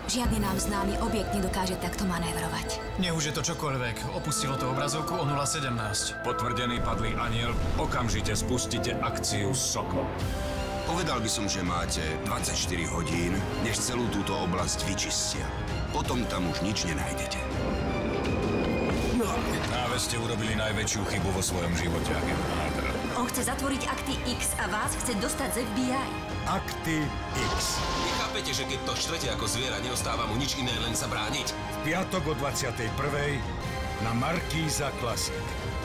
Žiadny nám známy objekt nedokáže takto manévrovať. Nech už je to čokoľvek. Opustilo to obrazovku o 017. Potvrdený padlý aniel. Okamžite spustite akciu Sokol. Povedal by som, že máte 24 hodín, než celú túto oblasť vyčistia. Potom tam už nič nenájdete. Práve ste urobili najväčšiu chybu vo svojom živote, agent Carter. On chce zatvoriť Akty X a vás chce dostať z FBI. Akty X. Nechápete, že keď to štrete ako zviera, neostáva mu nič iné, len sa brániť? V piatok o 21. na Markíza Classic.